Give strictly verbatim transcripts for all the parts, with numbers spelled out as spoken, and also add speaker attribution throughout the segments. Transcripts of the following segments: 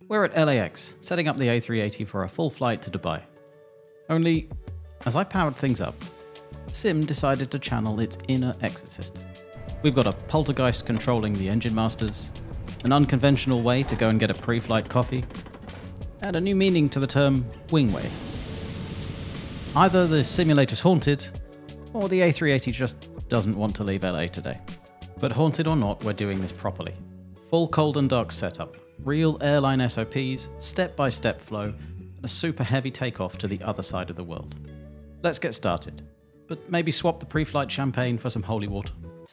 Speaker 1: We're at L A X, setting up the A three eighty for a full flight to Dubai. Only, as I powered things up, Sim decided to channel its inner exorcist. We've got a poltergeist controlling the engine masters, an unconventional way to go and get a pre-flight coffee, and a new meaning to the term wing wave. Either the simulator's haunted, or the A three eighty just doesn't want to leave L A today. But haunted or not, we're doing this properly. Full cold and dark setup, real airline S O Ps, step-by-step flow, and a super heavy takeoff to the other side of the world. Let's get started, but maybe swap the pre-flight champagne for some holy water.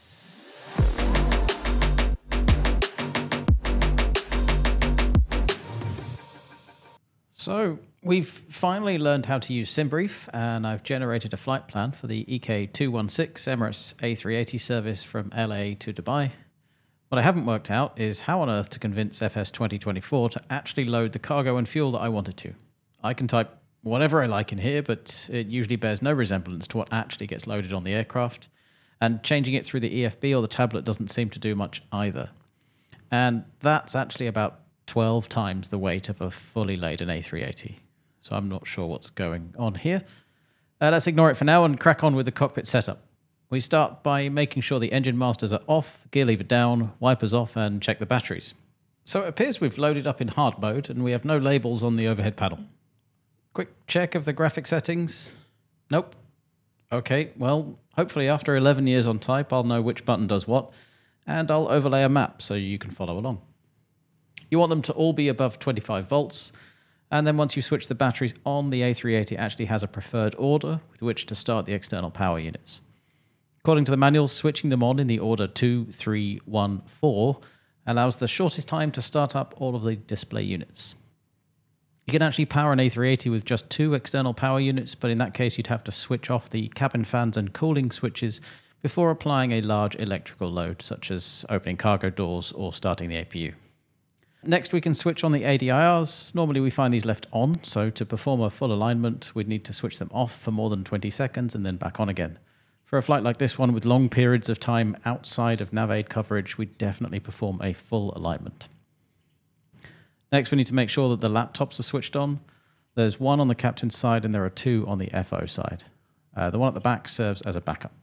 Speaker 1: So, we've finally learned how to use SimBrief, and I've generated a flight plan for the E K two one six Emirates A three eighty service from L A to Dubai. What I haven't worked out is how on earth to convince F S twenty twenty-four to actually load the cargo and fuel that I wanted to. I can type whatever I like in here, but it usually bears no resemblance to what actually gets loaded on the aircraft, and changing it through the E F B or the tablet doesn't seem to do much either. And that's actually about twelve times the weight of a fully laden A three eighty. So I'm not sure what's going on here. Uh, let's ignore it for now and crack on with the cockpit setup. We start by making sure the engine masters are off, gear lever down, wipers off, and check the batteries. So it appears we've loaded up in hard mode and we have no labels on the overhead panel. Quick check of the graphic settings. Nope. Okay, well, hopefully after eleven years on type, I'll know which button does what, and I'll overlay a map so you can follow along. You want them to all be above twenty-five volts, and then once you switch the batteries on, the A three eighty actually has a preferred order with which to start the external power units. According to the manual, switching them on in the order two, three, one, four allows the shortest time to start up all of the display units. You can actually power an A three eighty with just two external power units, but in that case you'd have to switch off the cabin fans and cooling switches before applying a large electrical load, such as opening cargo doors or starting the A P U. Next, we can switch on the A D I Rs. Normally we find these left on, so to perform a full alignment, we'd need to switch them off for more than twenty seconds and then back on again. For a flight like this one with long periods of time outside of NavAid coverage, we'd definitely perform a full alignment. Next, we need to make sure that the laptops are switched on. There's one on the captain's side and there are two on the F O side. Uh, the one at the back serves as a backup.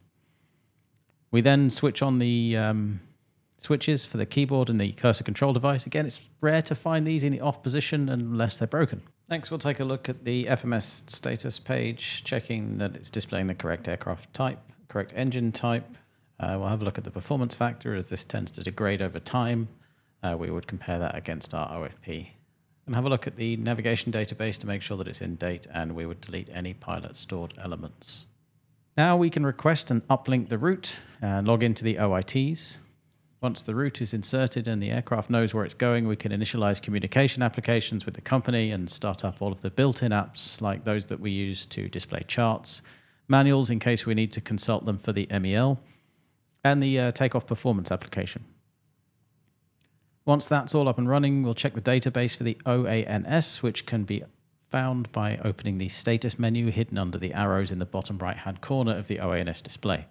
Speaker 1: We then switch on the Um, switches for the keyboard and the cursor control device. Again, it's rare to find these in the off position unless they're broken. Next, we'll take a look at the F M S status page, checking that it's displaying the correct aircraft type, correct engine type. Uh, we'll have a look at the performance factor as this tends to degrade over time. Uh, we would compare that against our O F P. And have a look at the navigation database to make sure that it's in date, and we would delete any pilot stored elements. Now we can request and uplink the route and log into the O I Ts. Once the route is inserted and the aircraft knows where it's going, we can initialize communication applications with the company and start up all of the built-in apps like those that we use to display charts, manuals in case we need to consult them for the M E L, and the uh, takeoff performance application. Once that's all up and running, we'll check the database for the O A N S, which can be found by opening the status menu hidden under the arrows in the bottom right-hand corner of the O A N S display.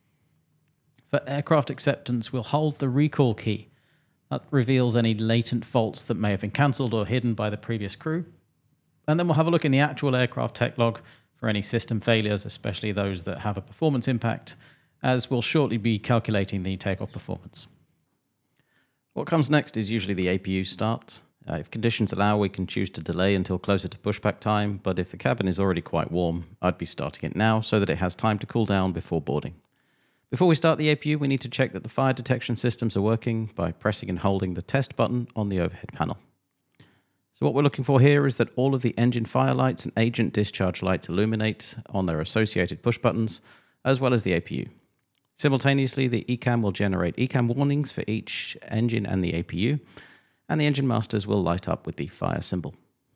Speaker 1: For aircraft acceptance, we'll hold the recall key. That reveals any latent faults that may have been cancelled or hidden by the previous crew. And then we'll have a look in the actual aircraft tech log for any system failures, especially those that have a performance impact, as we'll shortly be calculating the takeoff performance. What comes next is usually the A P U start. Uh, if conditions allow, we can choose to delay until closer to pushback time, but if the cabin is already quite warm, I'd be starting it now so that it has time to cool down before boarding. Before we start the A P U, we need to check that the fire detection systems are working by pressing and holding the test button on the overhead panel. So what we're looking for here is that all of the engine fire lights and agent discharge lights illuminate on their associated push buttons, as well as the A P U. Simultaneously, the E CAM will generate E CAM warnings for each engine and the A P U, and the engine masters will light up with the fire symbol.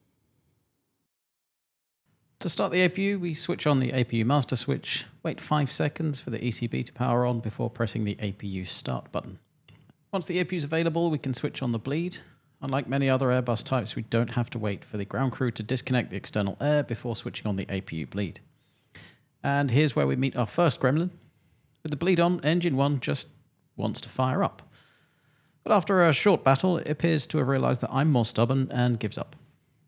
Speaker 1: To start the A P U, we switch on the A P U master switch, wait five seconds for the E C B to power on before pressing the A P U Start button. Once the A P U is available, we can switch on the bleed. Unlike many other Airbus types, we don't have to wait for the ground crew to disconnect the external air before switching on the A P U bleed. And here's where we meet our first gremlin. With the bleed on, engine one just wants to fire up. But after a short battle, it appears to have realized that I'm more stubborn and gives up.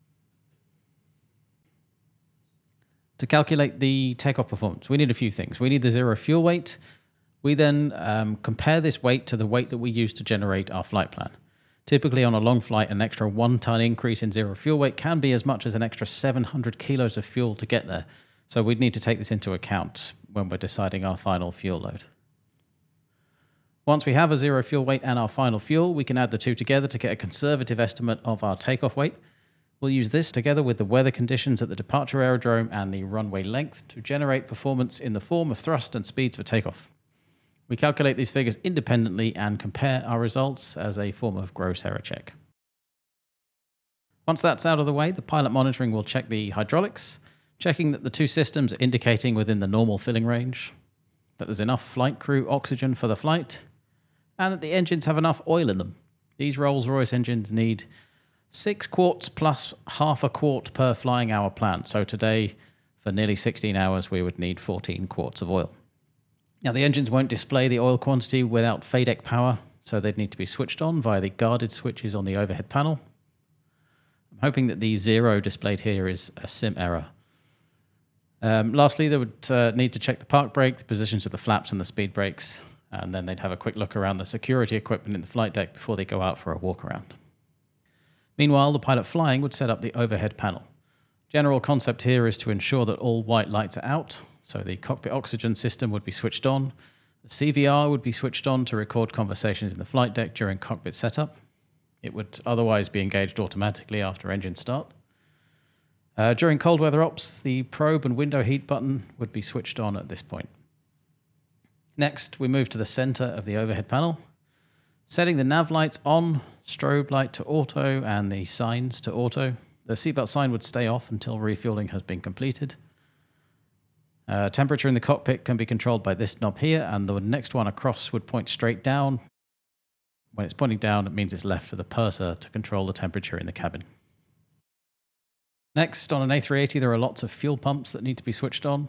Speaker 1: To calculate the takeoff performance, we need a few things. We need the zero fuel weight. We then um, compare this weight to the weight that we use to generate our flight plan. Typically on a long flight, an extra one ton increase in zero fuel weight can be as much as an extra seven hundred kilos of fuel to get there. So we'd need to take this into account when we're deciding our final fuel load. Once we have a zero fuel weight and our final fuel, we can add the two together to get a conservative estimate of our takeoff weight. We'll use this together with the weather conditions at the departure aerodrome and the runway length to generate performance in the form of thrust and speeds for takeoff. We calculate these figures independently and compare our results as a form of gross error check. Once that's out of the way, the pilot monitoring will check the hydraulics, checking that the two systems are indicating within the normal filling range, that there's enough flight crew oxygen for the flight, and that the engines have enough oil in them. These Rolls-Royce engines need six quarts plus half a quart per flying hour plan. So today, for nearly sixteen hours, we would need fourteen quarts of oil. Now, the engines won't display the oil quantity without F A D E C power, so they'd need to be switched on via the guarded switches on the overhead panel. I'm hoping that the zero displayed here is a sim error. Um, lastly, they would uh, need to check the park brake, the positions of the flaps and the speed brakes, and then they'd have a quick look around the security equipment in the flight deck before they go out for a walk around. Meanwhile, the pilot flying would set up the overhead panel. General concept here is to ensure that all white lights are out, so the cockpit oxygen system would be switched on, the C V R would be switched on to record conversations in the flight deck during cockpit setup. It would otherwise be engaged automatically after engine start. Uh, during cold weather ops, the probe and window heat button would be switched on at this point. Next, we move to the center of the overhead panel, setting the nav lights on, strobe light to auto, and the signs to auto. The seatbelt sign would stay off until refueling has been completed. Uh, temperature in the cockpit can be controlled by this knob here, and the next one across would point straight down. When it's pointing down, it means it's left for the purser to control the temperature in the cabin. Next, on an A three eighty, there are lots of fuel pumps that need to be switched on.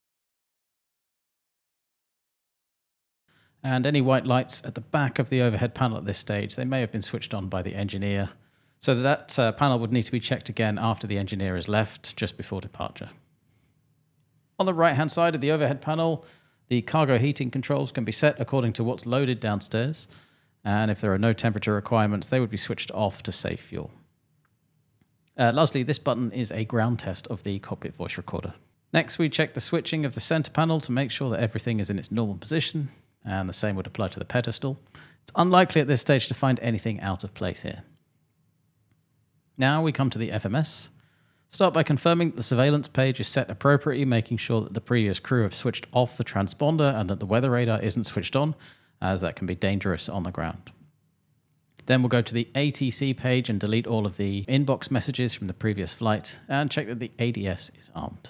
Speaker 1: And any white lights at the back of the overhead panel at this stage, they may have been switched on by the engineer. So that uh, panel would need to be checked again after the engineer has left, just before departure. On the right-hand side of the overhead panel, the cargo heating controls can be set according to what's loaded downstairs. And if there are no temperature requirements, they would be switched off to save fuel. Uh, lastly, this button is a ground test of the cockpit voice recorder. Next, we check the switching of the center panel to make sure that everything is in its normal position, and the same would apply to the pedestal. It's unlikely at this stage to find anything out of place here. Now we come to the F M S. Start by confirming that the surveillance page is set appropriately, making sure that the previous crew have switched off the transponder and that the weather radar isn't switched on, as that can be dangerous on the ground. Then we'll go to the A T C page and delete all of the inbox messages from the previous flight and check that the A D S is armed.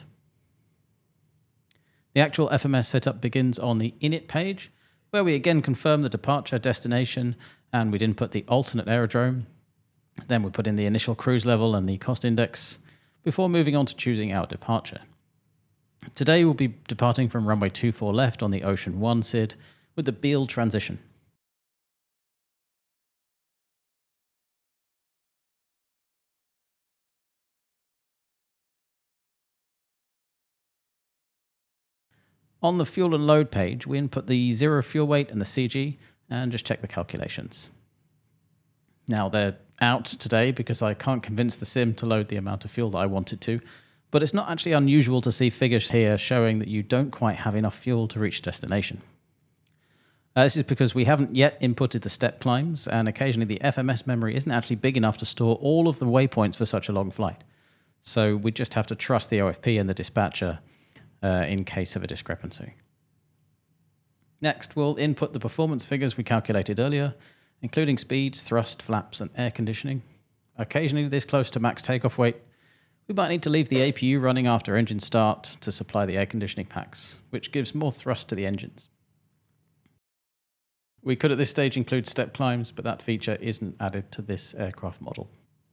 Speaker 1: The actual F M S setup begins on the init page, where we again confirm the departure destination and we'd input the alternate aerodrome. Then we put in the initial cruise level and the cost index before moving on to choosing our departure. Today we'll be departing from runway two four left on the Ocean one S I D with the Beale transition. On the fuel and load page, we input the zero fuel weight and the C G and just check the calculations. Now they're out today because I can't convince the sim to load the amount of fuel that I wanted to, but it's not actually unusual to see figures here showing that you don't quite have enough fuel to reach destination. Uh, this is because we haven't yet inputted the step climbs, and occasionally the F M S memory isn't actually big enough to store all of the waypoints for such a long flight. So we just have to trust the O F P and the dispatcher uh, in case of a discrepancy. Next, we'll input the performance figures we calculated earlier, including speeds, thrust, flaps, and air conditioning. Occasionally, this close to max takeoff weight, we might need to leave the A P U running after engine start to supply the air conditioning packs, which gives more thrust to the engines. We could at this stage include step climbs, but that feature isn't added to this aircraft model.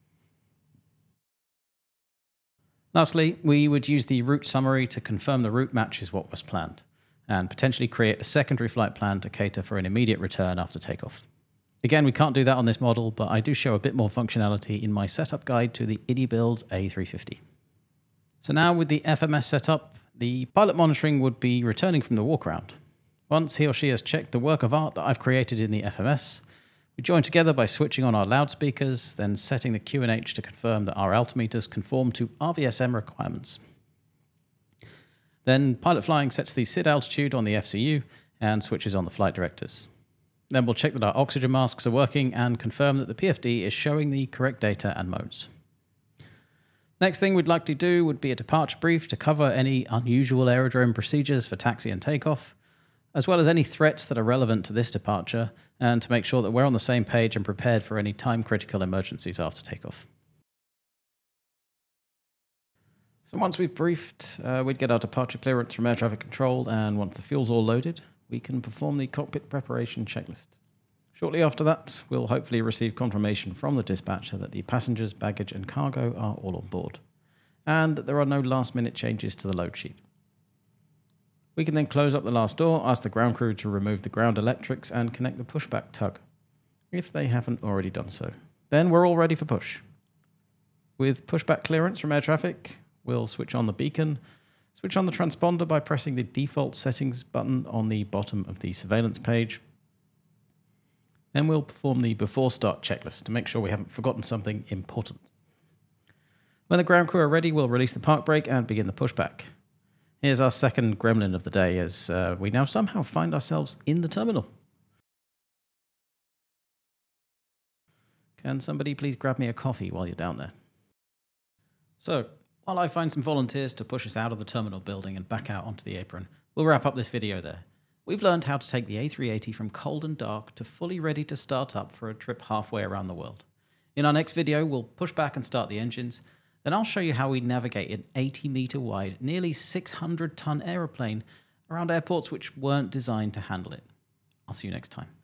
Speaker 1: Lastly, we would use the route summary to confirm the route matches what was planned, and potentially create a secondary flight plan to cater for an immediate return after takeoff. Again, we can't do that on this model, but I do show a bit more functionality in my setup guide to the I D I Build A three fifty. So now with the F M S setup, the pilot monitoring would be returning from the walkaround. Once he or she has checked the work of art that I've created in the F M S, we join together by switching on our loudspeakers, then setting the Q and H to confirm that our altimeters conform to R V S M requirements. Then pilot flying sets the S I D altitude on the F C U and switches on the flight directors. Then we'll check that our oxygen masks are working and confirm that the P F D is showing the correct data and modes. Next thing we'd likely do would be a departure brief to cover any unusual aerodrome procedures for taxi and takeoff, as well as any threats that are relevant to this departure, and to make sure that we're on the same page and prepared for any time-critical emergencies after takeoff. So once we've briefed, uh, we'd get our departure clearance from air traffic control, and once the fuel's all loaded, we can perform the cockpit preparation checklist. Shortly after that, we'll hopefully receive confirmation from the dispatcher that the passengers, baggage and cargo are all on board, and that there are no last-minute changes to the load sheet. We can then close up the last door, ask the ground crew to remove the ground electrics and connect the pushback tug, if they haven't already done so. Then we're all ready for push. With pushback clearance from air traffic, we'll switch on the beacon, switch on the transponder by pressing the default settings button on the bottom of the surveillance page. Then we'll perform the before start checklist to make sure we haven't forgotten something important. When the ground crew are ready, we'll release the park brake and begin the pushback. Here's our second gremlin of the day, as uh, we now somehow find ourselves in the terminal. Can somebody please grab me a coffee while you're down there? So, while I find some volunteers to push us out of the terminal building and back out onto the apron, we'll wrap up this video there. We've learned how to take the A three eighty from cold and dark to fully ready to start up for a trip halfway around the world. In our next video, we'll push back and start the engines. Then I'll show you how we navigate an eighty meter wide, nearly six hundred ton aeroplane around airports which weren't designed to handle it. I'll see you next time.